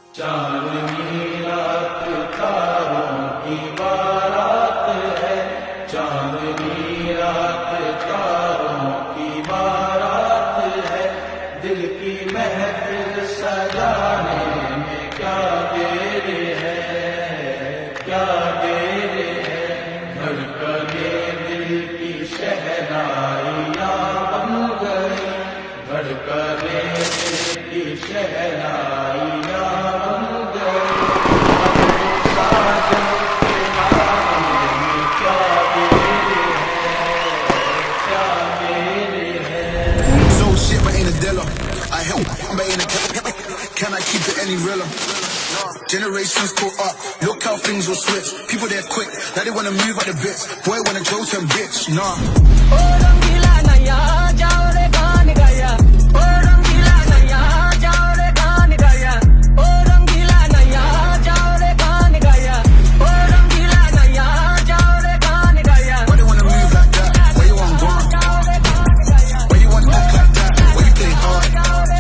चांदनी रात तारों की बारात है, चांदनी रात तारों की बारात है। दिल की महफिल सजाने में क्या देर है, क्या देर है। धड़कने दिल की शहनाइयाँ बन गई, धड़कने दिल की शहनाइयाँ बन गई। साजन के आने में क्या देर है, क्या देर है। So shit, but ain't a dealer. I help, but ain't a can I keep it any realer? Generations caught up, look how things will switch. People they're quick, now they wanna move out the bits. Boy wanna joke and bitch, nah. Oh, rangila naya, jao re gaan gaya. Oh, rangila naya, jao re gaan gaya. Oh, rangila naya, jao re gaan gaya. Oh, rangila naya, jao re gaan gaya. Why they wanna move like that? Why you want gone? Why you want act like that? Why you play hard?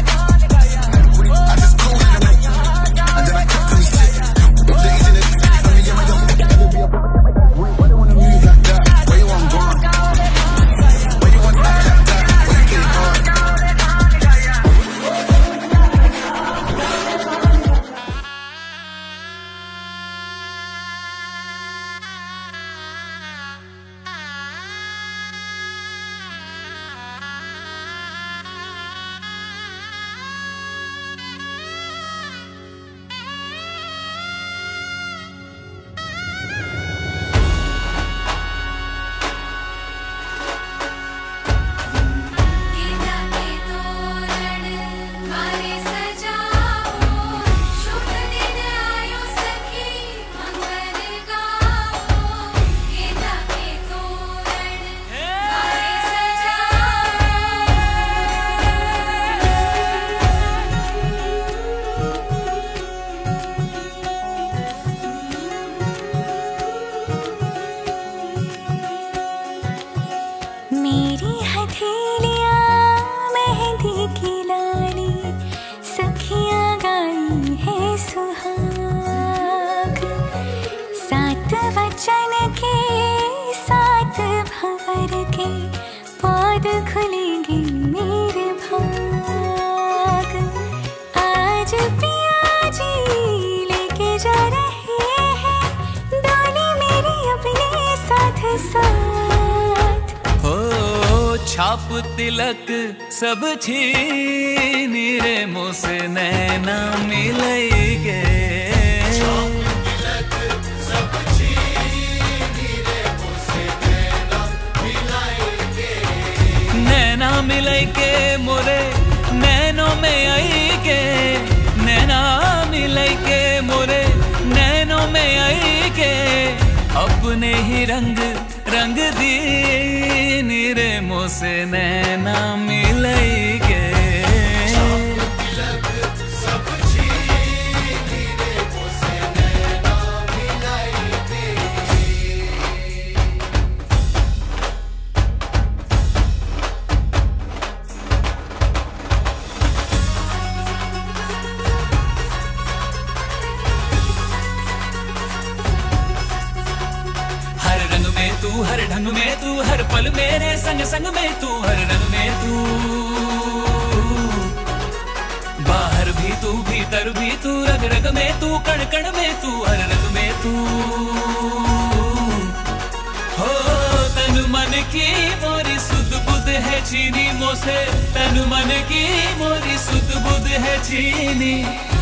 I just called in the night, and then I kept on shit. Ladies in it, I mean, yeah, my young. Why they wanna move like that? Why you want gone? Why you want act like that? Why you play hard? Gita के तोरण मारे सजाओ, शुभ दिन आयो सखी मंगल गाओ। गीता के तोरण मारे मेरी हथेलियाँ मेहंदी की लाड़ी, सखियाँ गाई है सुहाग। सात वचन के सात भंवर के, पौध खुलेंगे मेरे भाग। आज पिया जी लेके जा रहे हैं, डोली मेरी अपने साथ साथ। हो छाप तिलक सब छीनी रे मुँह से नैना मिलैगे। नैना मिलैगे मोरे नैनों में आईगे, नैना मिलैगे मोरे नैनों में आईगे। अपने ही रंग रंग दी नीरे मुँह से नैना मिलैगे। हर रंग में तू, हर ढंग में तू, हर पल मेरे संग संग में तू, हर रंग में तू। बाहर भी तू, भीतर भी तू, रग रग में तू, कण कण में तू, हर रंग में तू। हो तन मन की मोरी सुध बुध है छीनी मोसे, तन मन की मोरी सुध बुध है छीनी।